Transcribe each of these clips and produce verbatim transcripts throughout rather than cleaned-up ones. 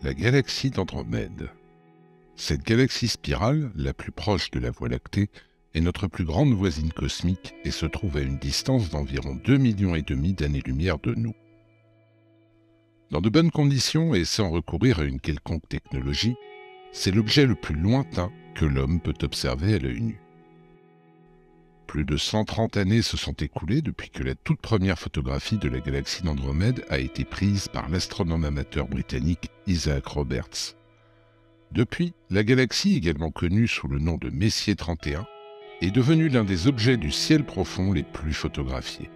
La galaxie d'Andromède. Cette galaxie spirale, la plus proche de la Voie lactée, est notre plus grande voisine cosmique et se trouve à une distance d'environ deux millions et demi d'années-lumière de nous. Dans de bonnes conditions et sans recourir à une quelconque technologie, c'est l'objet le plus lointain que l'homme peut observer à l'œil nu. Plus de cent trente années se sont écoulées depuis que la toute première photographie de la galaxie d'Andromède a été prise par l'astronome amateur britannique Isaac Roberts. Depuis, la galaxie, également connue sous le nom de Messier trente et un, est devenue l'un des objets du ciel profond les plus photographiés.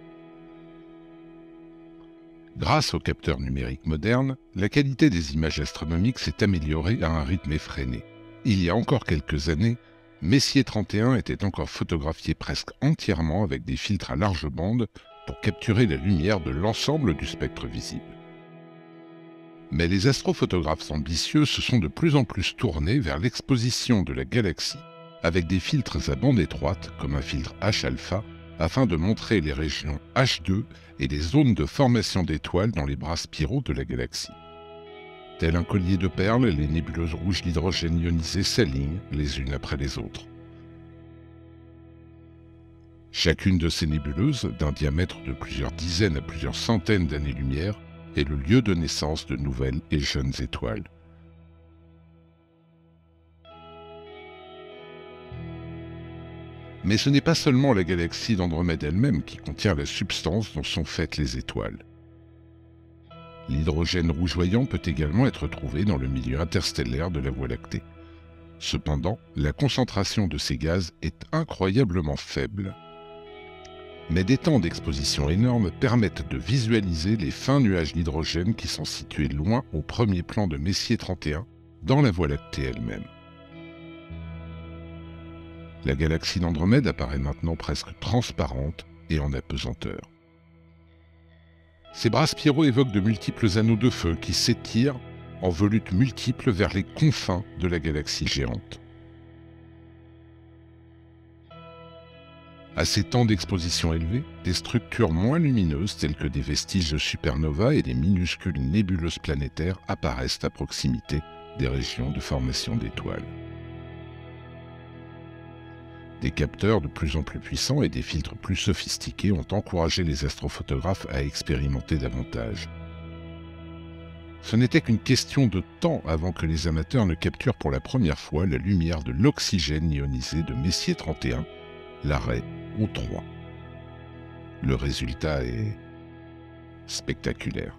Grâce aux capteurs numériques modernes, la qualité des images astronomiques s'est améliorée à un rythme effréné. Il y a encore quelques années, Messier trente et un était encore photographié presque entièrement avec des filtres à large bande pour capturer la lumière de l'ensemble du spectre visible. Mais les astrophotographes ambitieux se sont de plus en plus tournés vers l'exposition de la galaxie avec des filtres à bande étroite comme un filtre H-alpha afin de montrer les régions H deux et les zones de formation d'étoiles dans les bras spiraux de la galaxie. Tel un collier de perles, les nébuleuses rouges d'hydrogène ionisé s'alignent les unes après les autres. Chacune de ces nébuleuses, d'un diamètre de plusieurs dizaines à plusieurs centaines d'années-lumière, est le lieu de naissance de nouvelles et jeunes étoiles. Mais ce n'est pas seulement la galaxie d'Andromède elle-même qui contient la substance dont sont faites les étoiles. L'hydrogène rougeoyant peut également être trouvé dans le milieu interstellaire de la Voie lactée. Cependant, la concentration de ces gaz est incroyablement faible. Mais des temps d'exposition énormes permettent de visualiser les fins nuages d'hydrogène qui sont situés loin au premier plan de Messier trente et un, dans la Voie lactée elle-même. La galaxie d'Andromède apparaît maintenant presque transparente et en apesanteur. Ces bras spiraux évoquent de multiples anneaux de feu qui s'étirent en volutes multiples vers les confins de la galaxie géante. À ces temps d'exposition élevés, des structures moins lumineuses telles que des vestiges de supernovas et des minuscules nébuleuses planétaires apparaissent à proximité des régions de formation d'étoiles. Des capteurs de plus en plus puissants et des filtres plus sophistiqués ont encouragé les astrophotographes à expérimenter davantage. Ce n'était qu'une question de temps avant que les amateurs ne capturent pour la première fois la lumière de l'oxygène ionisé de Messier trente et un, l'arrêt O trois. Le résultat est spectaculaire.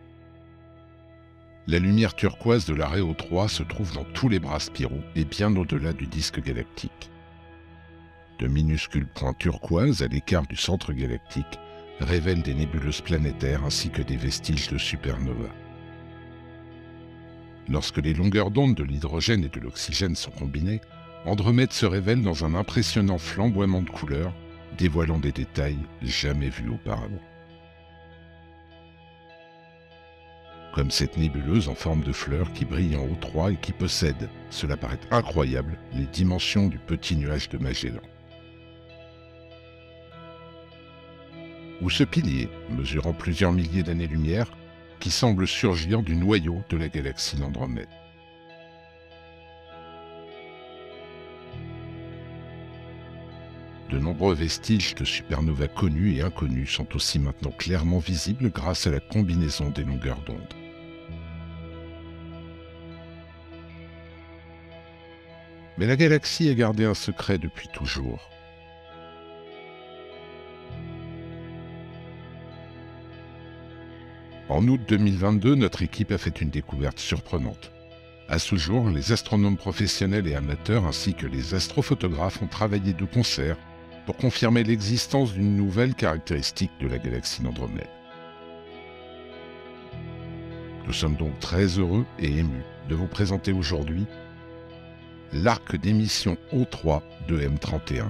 La lumière turquoise de l'arrêt O trois se trouve dans tous les bras spiraux et bien au-delà du disque galactique. De minuscules points turquoises à l'écart du centre galactique révèlent des nébuleuses planétaires ainsi que des vestiges de supernovas. Lorsque les longueurs d'onde de l'hydrogène et de l'oxygène sont combinées, Andromède se révèle dans un impressionnant flamboiement de couleurs, dévoilant des détails jamais vus auparavant. Comme cette nébuleuse en forme de fleur qui brille en O trois et qui possède, cela paraît incroyable, les dimensions du petit nuage de Magellan. Ou ce pilier, mesurant plusieurs milliers d'années-lumière, qui semble surgir du noyau de la galaxie d'Andromède. De nombreux vestiges de supernovas connus et inconnus sont aussi maintenant clairement visibles grâce à la combinaison des longueurs d'onde. Mais la galaxie a gardé un secret depuis toujours. En août deux mille vingt-deux, notre équipe a fait une découverte surprenante. À ce jour, les astronomes professionnels et amateurs ainsi que les astrophotographes ont travaillé de concert pour confirmer l'existence d'une nouvelle caractéristique de la galaxie d'Andromède. Nous sommes donc très heureux et émus de vous présenter aujourd'hui l'arc d'émission O trois de M trente et un.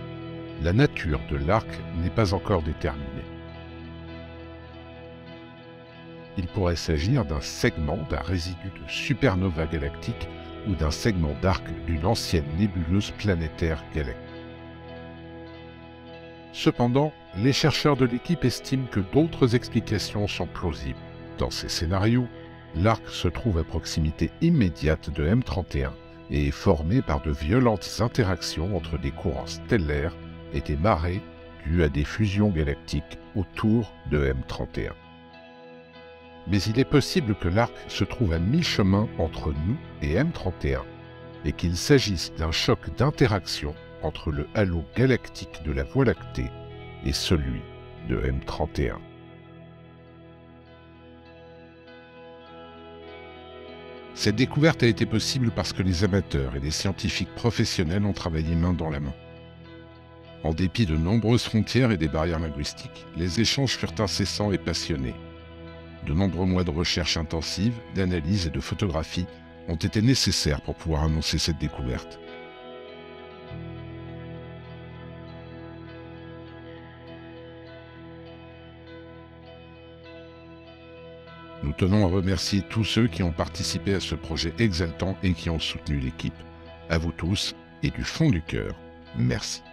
La nature de l'arc n'est pas encore déterminée. Il pourrait s'agir d'un segment d'un résidu de supernova galactique ou d'un segment d'arc d'une ancienne nébuleuse planétaire galactique. Cependant, les chercheurs de l'équipe estiment que d'autres explications sont plausibles. Dans ces scénarios, l'arc se trouve à proximité immédiate de M trente et un et est formé par de violentes interactions entre des courants stellaires et des marées dues à des fusions galactiques autour de M trente et un. Mais il est possible que l'arc se trouve à mi-chemin entre nous et M trente et un, et qu'il s'agisse d'un choc d'interaction entre le halo galactique de la Voie lactée et celui de M trente et un. Cette découverte a été possible parce que les amateurs et les scientifiques professionnels ont travaillé main dans la main. En dépit de nombreuses frontières et des barrières linguistiques, les échanges furent incessants et passionnés. De nombreux mois de recherche intensive, d'analyse et de photographie ont été nécessaires pour pouvoir annoncer cette découverte. Nous tenons à remercier tous ceux qui ont participé à ce projet exaltant et qui ont soutenu l'équipe. À vous tous, et du fond du cœur, merci.